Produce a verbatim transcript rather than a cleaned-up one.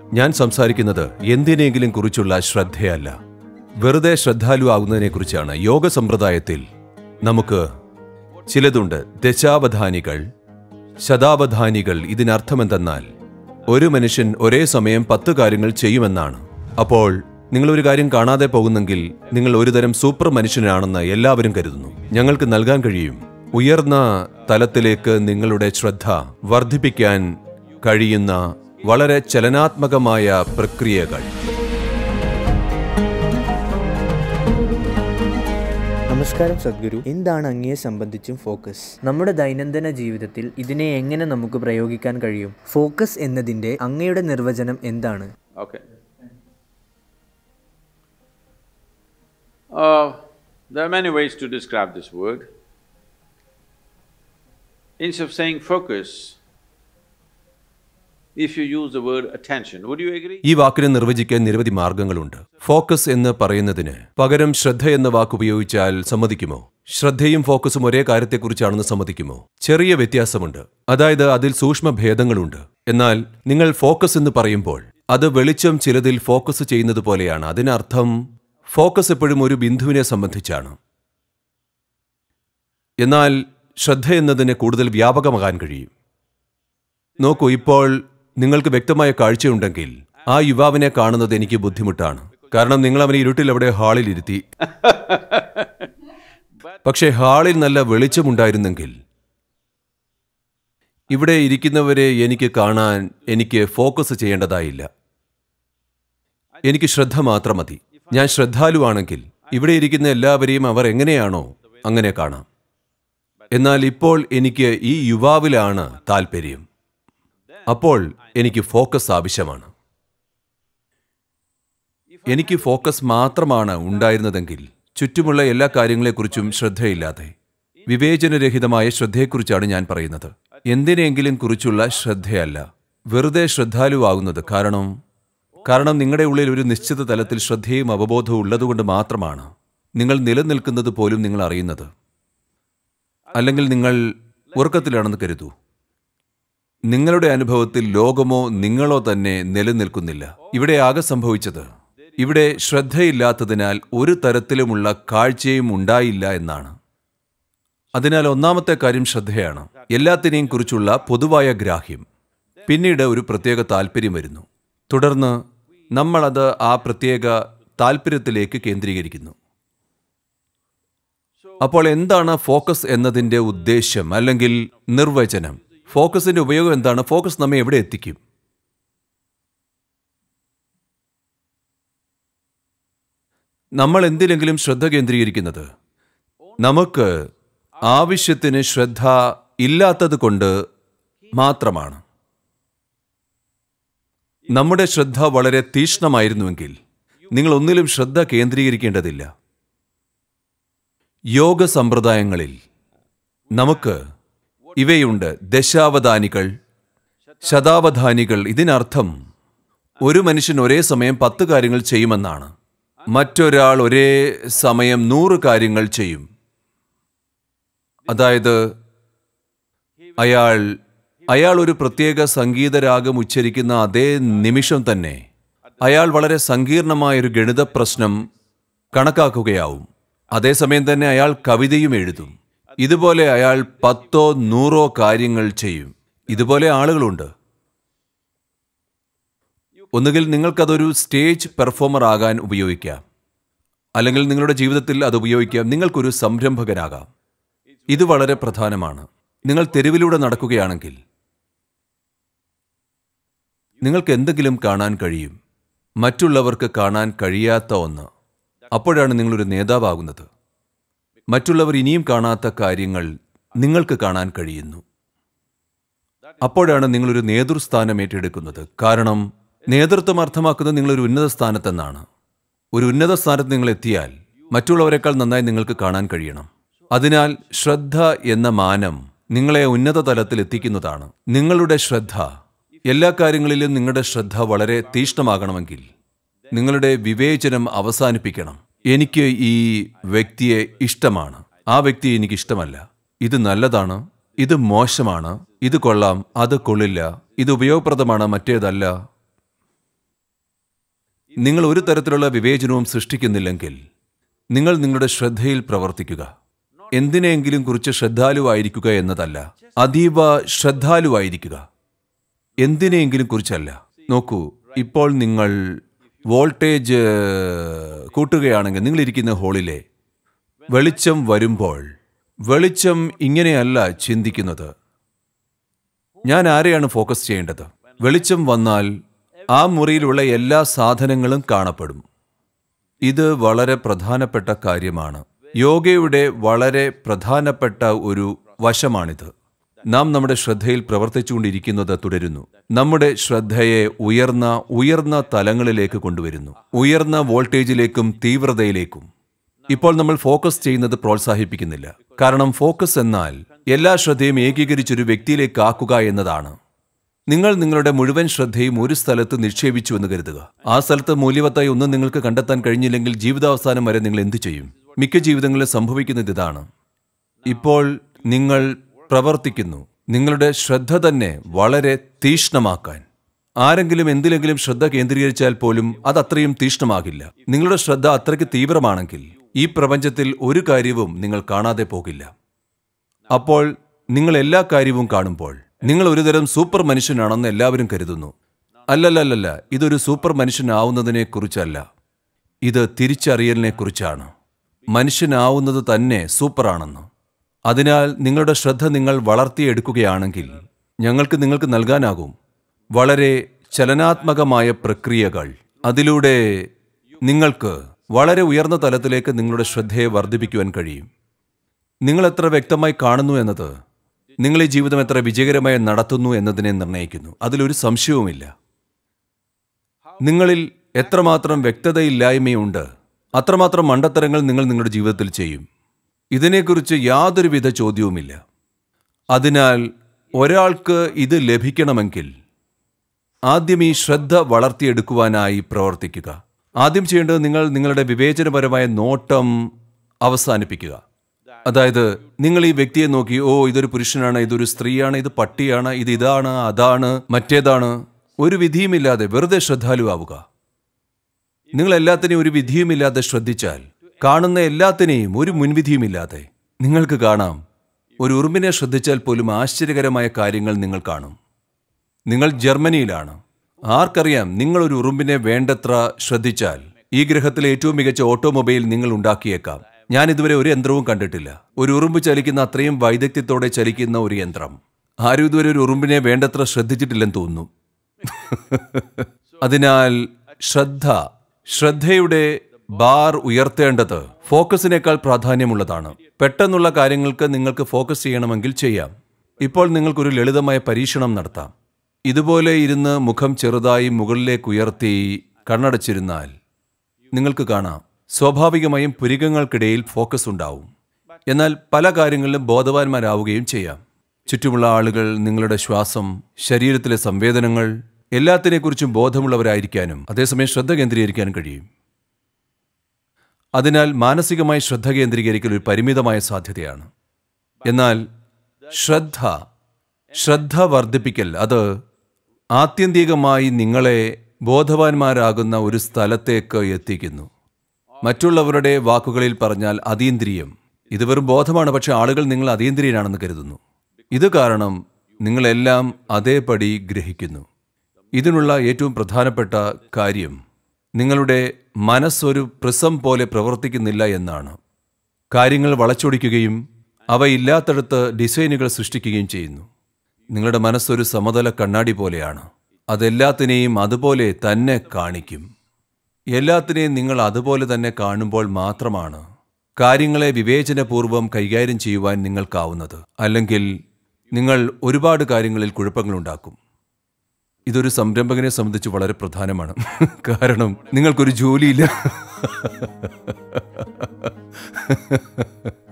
ഞാൻ സംസാരിക്കുന്നത് എന്തിനെങ്കിലും കുറിച്ചുള്ള ശ്രദ്ധയല്ല, വെറുതെ ശ്രദ്ധാലു ആകുന്നതിനെക്കുറിച്ചാണ്. യോഗ സമ്പ്രദായത്തിൽ നമുക്ക് ചിലതുണ്ട്. ദശാവധാനികൾ, ശതാവധാനികൾ. ഇതിനർത്ഥമെന്തെന്നാൽ ഒരു മനുഷ്യൻ ഒരേ സമയം പത്ത് കാര്യങ്ങൾ ചെയ്യുമെന്നാണ്. അപ്പോൾ നിങ്ങളൊരു കാര്യം കാണാതെ പോകുന്നെങ്കിൽ നിങ്ങൾ ഒരുതരം സൂപ്പർ മനുഷ്യനാണെന്ന് എല്ലാവരും കരുതുന്നു. ഞങ്ങൾക്ക് നൽകാൻ കഴിയും ഉയർന്ന തലത്തിലേക്ക് നിങ്ങളുടെ ശ്രദ്ധ വർദ്ധിപ്പിക്കാൻ കഴിയുന്ന വളരെ ചലനാത്മകമായ പ്രക്രിയകൾ. നമസ്കാരം സദ്ഗുരു. എന്താണ് അങ്ങയെ സംബന്ധിച്ചും ഫോക്കസ്? നമ്മുടെ ദൈനംദിന ജീവിതത്തിൽ ഇതിനെ എങ്ങനെ നമുക്ക് പ്രയോഗിക്കാൻ കഴിയും? ഫോക്കസ് എന്നതിൻ്റെ അങ്ങയുടെ നിർവചനം എന്താണ്? Okay. Uh, there are many ways to describe this word. Instead of saying focus, if you use the word attention, would you agree? ഈ വാക്കിനെ നിർവചിക്കാൻ നിരവധി മാർഗങ്ങളുണ്ട്. ഫോക്കസ് എന്ന് പറയുന്നതിന് പകരം ശ്രദ്ധ എന്ന വാക്ക് ഉപയോഗിച്ചാൽ സമ്മതിക്കുമോ? ശ്രദ്ധയും ഫോക്കസും ഒരേ കാര്യത്തെക്കുറിച്ചാണെന്ന് സമ്മതിക്കുമോ? ചെറിയ വ്യത്യാസമുണ്ട്. അതായത് അതിൽ സൂക്ഷ്മ ഭേദങ്ങളുണ്ട്. എന്നാൽ നിങ്ങൾ ഫോക്കസ് എന്ന് പറയുമ്പോൾ അത് വെളിച്ചം ചിലതിൽ ഫോക്കസ് ചെയ്യുന്നത് പോലെയാണ്. അതിനർത്ഥം ഫോക്കസ് എപ്പോഴും ഒരു ബിന്ദുവിനെ സംബന്ധിച്ചാണ്. എന്നാൽ ശ്രദ്ധ എന്നതിന് കൂടുതൽ വ്യാപകമാകാൻ കഴിയും. നോക്കൂ, ഇപ്പോൾ നിങ്ങൾക്ക് വ്യക്തമായ കാഴ്ചയുണ്ടെങ്കിൽ ആ യുവാവിനെ കാണുന്നത് എനിക്ക് ബുദ്ധിമുട്ടാണ്. കാരണം നിങ്ങൾ അവനെ ഇരുട്ടിൽ അവിടെ ഹാളിൽ ഇരുത്തി. പക്ഷേ ഹാളിൽ നല്ല വെളിച്ചമുണ്ടായിരുന്നെങ്കിൽ ഇവിടെ ഇരിക്കുന്നവരെ എനിക്ക് കാണാൻ എനിക്ക് ഫോക്കസ് ചെയ്യേണ്ടതായില്ല. എനിക്ക് ശ്രദ്ധ മാത്രം മതി. ഞാൻ ശ്രദ്ധാലുവാണെങ്കിൽ ഇവിടെ ഇരിക്കുന്ന എല്ലാവരെയും അവർ എങ്ങനെയാണോ അങ്ങനെ കാണാം. എന്നാൽ ഇപ്പോൾ എനിക്ക് ഈ യുവാവിലാണ് താല്പര്യം. അപ്പോൾ എനിക്ക് ഫോക്കസ് ആവശ്യമാണ്. എനിക്ക് ഫോക്കസ് മാത്രമാണ് ഉണ്ടായിരുന്നതെങ്കിൽ ചുറ്റുമുള്ള എല്ലാ കാര്യങ്ങളെക്കുറിച്ചും ശ്രദ്ധയില്ലാതെ വിവേചനരഹിതമായ ശ്രദ്ധയെക്കുറിച്ചാണ് ഞാൻ പറയുന്നത്. എന്തിനെങ്കിലും കുറിച്ചുള്ള ശ്രദ്ധയല്ല, വെറുതെ ശ്രദ്ധാലുവാകുന്നത്. കാരണം കാരണം നിങ്ങളുടെ ഉള്ളിൽ ഒരു നിശ്ചിത തലത്തിൽ ശ്രദ്ധയും അവബോധവും ഉള്ളതുകൊണ്ട് മാത്രമാണ് നിങ്ങൾ നിലനിൽക്കുന്നത് പോലും നിങ്ങൾ അറിയുന്നത്. അല്ലെങ്കിൽ നിങ്ങൾ ഉറക്കത്തിലാണെന്ന് കരുതൂ. നിങ്ങളുടെ അനുഭവത്തിൽ ലോകമോ നിങ്ങളോ തന്നെ നിലനിൽക്കുന്നില്ല. ഇവിടെ ആകെ സംഭവിച്ചത് ഇവിടെ ശ്രദ്ധയില്ലാത്തതിനാൽ ഒരു തരത്തിലുമുള്ള കാഴ്ചയും ഉണ്ടായില്ല എന്നാണ്. അതിനാൽ ഒന്നാമത്തെ കാര്യം ശ്രദ്ധയാണ്. എല്ലാത്തിനെയും കുറിച്ചുള്ള പൊതുവായ ഗ്രാഹ്യം. പിന്നീട് ഒരു പ്രത്യേക താല്പര്യം വരുന്നു. തുടർന്ന് നമ്മളത് ആ പ്രത്യേക താല്പര്യത്തിലേക്ക് കേന്ദ്രീകരിക്കുന്നു. അപ്പോൾ എന്താണ് ഫോക്കസ് എന്നതിൻ്റെ ഉദ്ദേശ്യം അല്ലെങ്കിൽ നിർവചനം? ഫോക്കസിന്റെ ഉപയോഗം എന്താണ്? ഫോക്കസ് നമ്മെ എവിടെ എത്തിക്കും? നമ്മൾ എന്തിലെങ്കിലും ശ്രദ്ധ കേന്ദ്രീകരിക്കുന്നത് നമുക്ക് ആവശ്യത്തിന് ശ്രദ്ധ ഇല്ലാത്തത് കൊണ്ട് മാത്രമാണ്. നമ്മുടെ ശ്രദ്ധ വളരെ തീക്ഷ്ണമായിരുന്നുവെങ്കിൽ നിങ്ങൾ ഒന്നിലും ശ്രദ്ധ കേന്ദ്രീകരിക്കേണ്ടതില്ല. യോഗ സമ്പ്രദായങ്ങളിൽ നമുക്ക് ഇവയുണ്ട്. ദശാവധാനികൾ, ശതാവധാനികൾ. ഇതിനർത്ഥം ഒരു മനുഷ്യൻ ഒരേ സമയം പത്ത് കാര്യങ്ങൾ ചെയ്യുമെന്നാണ്. മറ്റൊരാൾ ഒരേ സമയം നൂറ് കാര്യങ്ങൾ ചെയ്യും. അതായത് അയാൾ അയാൾ ഒരു പ്രത്യേക സംഗീതരാഗം ഉച്ചരിക്കുന്ന അതേ നിമിഷം തന്നെ അയാൾ വളരെ സങ്കീർണമായൊരു ഗണിത പ്രശ്നം കണക്കാക്കുകയാവും. അതേസമയം തന്നെ അയാൾ കവിതയും എഴുതും. ഇതുപോലെ അയാൾ പത്തോ നൂറോ കാര്യങ്ങൾ ചെയ്യും. ഇതുപോലെ ആളുകളുണ്ട്. ഒന്നുകിൽ നിങ്ങൾക്കതൊരു സ്റ്റേജ് പെർഫോമർ ആകാൻ ഉപയോഗിക്കാം, അല്ലെങ്കിൽ നിങ്ങളുടെ ജീവിതത്തിൽ അത് ഉപയോഗിക്കാം. നിങ്ങൾക്കൊരു സംരംഭകനാകാം. ഇത് വളരെ പ്രധാനമാണ്. നിങ്ങൾ തെരുവിലൂടെ നടക്കുകയാണെങ്കിൽ നിങ്ങൾക്ക് എന്തെങ്കിലും കാണാൻ കഴിയും, മറ്റുള്ളവർക്ക് കാണാൻ കഴിയാത്ത ഒന്ന്. അപ്പോഴാണ് നിങ്ങളൊരു നേതാവാകുന്നത്. മറ്റുള്ളവർ ഇനിയും കാണാത്ത കാര്യങ്ങൾ നിങ്ങൾക്ക് കാണാൻ കഴിയുന്നു. അപ്പോഴാണ് നിങ്ങളൊരു നേതൃസ്ഥാനം ഏറ്റെടുക്കുന്നത്. കാരണം നേതൃത്വം അർത്ഥമാക്കുന്നത് നിങ്ങളൊരു ഉന്നത സ്ഥാനത്തെന്നാണ്. ഒരു ഉന്നത സ്ഥാനത്ത് നിങ്ങൾ എത്തിയാൽ മറ്റുള്ളവരെക്കാൾ നന്നായി നിങ്ങൾക്ക് കാണാൻ കഴിയണം. അതിനാൽ ശ്രദ്ധ എന്ന മാനം നിങ്ങളെ ഉന്നത തലത്തിൽ എത്തിക്കുന്നതാണ്. നിങ്ങളുടെ ശ്രദ്ധ, എല്ലാ കാര്യങ്ങളിലും നിങ്ങളുടെ ശ്രദ്ധ വളരെ തീക്ഷ്ണമാകണമെങ്കിൽ നിങ്ങളുടെ വിവേചനം അവസാനിപ്പിക്കണം. എനിക്ക് ഈ വ്യക്തിയെ ഇഷ്ടമാണ്, ആ വ്യക്തിയെ എനിക്ക് ഇഷ്ടമല്ല. ഇത് നല്ലതാണ്, ഇത് മോശമാണ്, ഇത് കൊള്ളാം, അത് കൊള്ളില്ല, ഇത് ഉപയോഗപ്രദമാണ്, മറ്റേതല്ല. നിങ്ങൾ ഒരു തരത്തിലുള്ള വിവേചനവും സൃഷ്ടിക്കുന്നില്ലെങ്കിൽ നിങ്ങൾ നിങ്ങളുടെ ശ്രദ്ധയിൽ പ്രവർത്തിക്കുക. എന്തിനെങ്കിലും കുറിച്ച് ശ്രദ്ധാലുവായിരിക്കുക എന്നതല്ല, അതീവ ശ്രദ്ധാലുവായിരിക്കുക. എന്തിനെങ്കിലും കുറിച്ചല്ല. നോക്കൂ, ഇപ്പോൾ നിങ്ങൾ വോൾട്ടേജ് കൂട്ടുകയാണെങ്കിൽ നിങ്ങളിരിക്കുന്ന ഹോളിലെ വെളിച്ചം വരുമ്പോൾ വെളിച്ചം ഇങ്ങനെയല്ല ചിന്തിക്കുന്നത്. ഞാൻ ആരെയാണ് ഫോക്കസ് ചെയ്യേണ്ടത്? വെളിച്ചം വന്നാൽ ആ മുറിയിലുള്ള എല്ലാ സാധനങ്ങളും കാണപ്പെടും. ഇത് വളരെ പ്രധാനപ്പെട്ട കാര്യമാണ്. യോഗയുടെ വളരെ പ്രധാനപ്പെട്ട ഒരു വശമാണിത്. നാം നമ്മുടെ ശ്രദ്ധയിൽ പ്രവർത്തിച്ചുകൊണ്ടിരിക്കുന്നത് തുടരുന്നു. നമ്മുടെ ശ്രദ്ധയെ ഉയർന്ന ഉയർന്ന തലങ്ങളിലേക്ക് കൊണ്ടുവരുന്നു, ഉയർന്ന വോൾട്ടേജിലേക്കും തീവ്രതയിലേക്കും. ഇപ്പോൾ നമ്മൾ ഫോക്കസ് ചെയ്യുന്നത് പ്രോത്സാഹിപ്പിക്കുന്നില്ല. കാരണം ഫോക്കസ് എന്നാൽ എല്ലാ ശ്രദ്ധയും ഏകീകരിച്ചൊരു വ്യക്തിയിലേക്ക് ആക്കുക എന്നതാണ്. നിങ്ങൾ നിങ്ങളുടെ മുഴുവൻ ശ്രദ്ധയും ഒരു സ്ഥലത്ത് നിക്ഷേപിച്ചു എന്ന് കരുതുക. ആ സ്ഥലത്ത് മൂല്യവത്തായി ഒന്നും നിങ്ങൾക്ക് കണ്ടെത്താൻ കഴിഞ്ഞില്ലെങ്കിൽ ജീവിതാവസാനം വരെ നിങ്ങൾ എന്തു ചെയ്യും? മിക്ക ജീവിതങ്ങളിൽ സംഭവിക്കുന്നത് ഇതാണ്. ഇപ്പോൾ നിങ്ങൾ പ്രവർത്തിക്കുന്നു, നിങ്ങളുടെ ശ്രദ്ധ തന്നെ വളരെ തീക്ഷ്ണമാക്കാൻ. ആരെങ്കിലും എന്തിലെങ്കിലും ശ്രദ്ധ കേന്ദ്രീകരിച്ചാൽ പോലും അത് അത്രയും തീക്ഷ്ണമാകില്ല. നിങ്ങളുടെ ശ്രദ്ധ അത്രയ്ക്ക് തീവ്രമാണെങ്കിൽ ഈ പ്രപഞ്ചത്തിൽ ഒരു കാര്യവും നിങ്ങൾ കാണാതെ പോകില്ല. അപ്പോൾ നിങ്ങൾ എല്ലാ കാര്യവും കാണുമ്പോൾ നിങ്ങൾ ഒരുതരം സൂപ്പർ മനുഷ്യനാണെന്ന് എല്ലാവരും കരുതുന്നു. അല്ലല്ലല്ല, ഇതൊരു സൂപ്പർ മനുഷ്യനാവുന്നതിനെ കുറിച്ചല്ല, ഇത് തിരിച്ചറിയലിനെ കുറിച്ചാണ്. മനുഷ്യനാവുന്നത് തന്നെ സൂപ്പറാണെന്ന്. അതിനാൽ നിങ്ങളുടെ ശ്രദ്ധ നിങ്ങൾ വളർത്തിയെടുക്കുകയാണെങ്കിൽ ഞങ്ങൾക്ക് നിങ്ങൾക്ക് നൽകാനാകും വളരെ ചലനാത്മകമായ പ്രക്രിയകൾ. അതിലൂടെ നിങ്ങൾക്ക് വളരെ ഉയർന്ന തലത്തിലേക്ക് നിങ്ങളുടെ ശ്രദ്ധയെ വർദ്ധിപ്പിക്കുവാൻ കഴിയും. നിങ്ങൾ എത്ര വ്യക്തമായി കാണുന്നു എന്നത് നിങ്ങൾ ഈ ജീവിതം എത്ര വിജയകരമായി നടത്തുന്നു എന്നതിനെ നിർണ്ണയിക്കുന്നു. അതിലൊരു സംശയവുമില്ല. നിങ്ങളിൽ എത്രമാത്രം വ്യക്തതയില്ലായ്മയുണ്ട്, അത്രമാത്രം മണ്ടത്തരങ്ങൾ നിങ്ങൾ നിങ്ങളുടെ ജീവിതത്തിൽ ചെയ്യും. ഇതിനെക്കുറിച്ച് യാതൊരുവിധ ചോദ്യവുമില്ല. അതിനാൽ ഒരാൾക്ക് ഇത് ലഭിക്കണമെങ്കിൽ ആദ്യം ഈ ശ്രദ്ധ വളർത്തിയെടുക്കുവാനായി പ്രവർത്തിക്കുക. ആദ്യം ചെയ്യേണ്ടത് നിങ്ങൾ നിങ്ങളുടെ വിവേചനപരമായ നോട്ടം അവസാനിപ്പിക്കുക. അതായത് നിങ്ങൾ ഈ വ്യക്തിയെ നോക്കി, ഓ ഇതൊരു പുരുഷനാണ്, ഇതൊരു സ്ത്രീയാണ്, ഇത് പട്ടിയാണ്, ഇത് ഇതാണ്, അതാണ്, മറ്റേതാണ്, ഒരു വിധിയുമില്ലാതെ വെറുതെ ശ്രദ്ധാലുവാവുക. നിങ്ങൾ എല്ലാത്തിനെയും ഒരു വിധിയുമില്ലാതെ ശ്രദ്ധിച്ചാൽ, കാണുന്ന എല്ലാത്തിനെയും ഒരു മുൻവിധിയുമില്ലാതെ നിങ്ങൾക്ക് കാണാം. ഒരു ഉറുമ്പിനെ ശ്രദ്ധിച്ചാൽ പോലും ആശ്ചര്യകരമായ കാര്യങ്ങൾ നിങ്ങൾ കാണും. നിങ്ങൾ ജർമ്മനിയിലാണ്. ആർക്കറിയാം, നിങ്ങളൊരു ഉറുമ്പിനെ വേണ്ടത്ര ശ്രദ്ധിച്ചാൽ ഈ ഗ്രഹത്തിലെ ഏറ്റവും മികച്ച ഓട്ടോമൊബൈൽ നിങ്ങൾ ഉണ്ടാക്കിയേക്കാം. ഞാൻ ഇതുവരെ ഒരു യന്ത്രവും കണ്ടിട്ടില്ല ഒരു ഉറുമ്പ് ചലിക്കുന്ന അത്രയും വൈദഗ്ധ്യത്തോടെ ചലിക്കുന്ന ഒരു യന്ത്രം. ആരും ഇതുവരെ ഒരു ഉറുമ്പിനെ വേണ്ടത്ര ശ്രദ്ധിച്ചിട്ടില്ലെന്ന് തോന്നുന്നു. അതിനാൽ ശ്രദ്ധ ശ്രദ്ധയുടെ ബാർ ഉയർത്തേണ്ടത് ഫോക്കസിനേക്കാൾ പ്രാധാന്യമുള്ളതാണ്. പെട്ടെന്നുള്ള കാര്യങ്ങൾക്ക് നിങ്ങൾക്ക് ഫോക്കസ് ചെയ്യണമെങ്കിൽ ചെയ്യാം. ഇപ്പോൾ നിങ്ങൾക്കൊരു ലളിതമായ പരീക്ഷണം നടത്താം. ഇതുപോലെ ഇരുന്ന് മുഖം ചെറുതായി മുകളിലേക്ക് ഉയർത്തി കണ്ണടച്ചിരുന്നാൽ നിങ്ങൾക്ക് കാണാം, സ്വാഭാവികമായും പുരികങ്ങൾക്കിടയിൽ ഫോക്കസ് ഉണ്ടാവും. എന്നാൽ പല കാര്യങ്ങളിലും ബോധവാന്മാരാവുകയും ചെയ്യാം. ചുറ്റുമുള്ള ആളുകൾ, നിങ്ങളുടെ ശ്വാസം, ശരീരത്തിലെ സംവേദനങ്ങൾ, എല്ലാത്തിനെക്കുറിച്ചും ബോധമുള്ളവരായിരിക്കാനും അതേസമയം ശ്രദ്ധ കേന്ദ്രീകരിക്കാനും കഴിയും. അതിനാൽ മാനസികമായി ശ്രദ്ധ കേന്ദ്രീകരിക്കൽ ഒരു പരിമിതമായ സാധ്യതയാണ്. എന്നാൽ ശ്രദ്ധ ശ്രദ്ധ വർദ്ധിപ്പിക്കൽ അത് ആത്യന്തികമായി നിങ്ങളെ ബോധവാന്മാരാകുന്ന ഒരു സ്ഥലത്തേക്ക് എത്തിക്കുന്നു. മറ്റുള്ളവരുടെ വാക്കുകളിൽ പറഞ്ഞാൽ അതീന്ദ്രിയം. ഇത് വെറും ബോധമാണ്, പക്ഷെ ആളുകൾ നിങ്ങൾ അതീന്ദ്രിയനാണെന്ന് കരുതുന്നു. ഇത് കാരണം നിങ്ങളെല്ലാം അതേപടി ഗ്രഹിക്കുന്നു. ഇതിനുള്ള ഏറ്റവും പ്രധാനപ്പെട്ട കാര്യം നിങ്ങളുടെ മനസ്സൊരു പ്രിസം പോലെ പ്രവർത്തിക്കുന്നില്ല എന്നാണ്. കാര്യങ്ങൾ വളച്ചൊടിക്കുകയും അവയില്ലാത്തടത്ത് ഡിസൈനുകൾ സൃഷ്ടിക്കുകയും ചെയ്യുന്നു. നിങ്ങളുടെ മനസ്സൊരു സമതല കണ്ണാടി പോലെയാണ്. അതെല്ലാത്തിനെയും അതുപോലെ തന്നെ കാണിക്കും. എല്ലാത്തിനെയും നിങ്ങൾ അതുപോലെ തന്നെ കാണുമ്പോൾ മാത്രമാണ് കാര്യങ്ങളെ വിവേചനപൂർവ്വം കൈകാര്യം ചെയ്യുവാൻ നിങ്ങൾക്കാവുന്നത്. അല്ലെങ്കിൽ നിങ്ങൾ ഒരുപാട് കാര്യങ്ങളിൽ കുഴപ്പങ്ങളുണ്ടാക്കും. ഇതൊരു സംരംഭകനെ സംബന്ധിച്ച് വളരെ പ്രധാനമാണ്. കാരണം നിങ്ങൾക്കൊരു ജോലിയില്ല.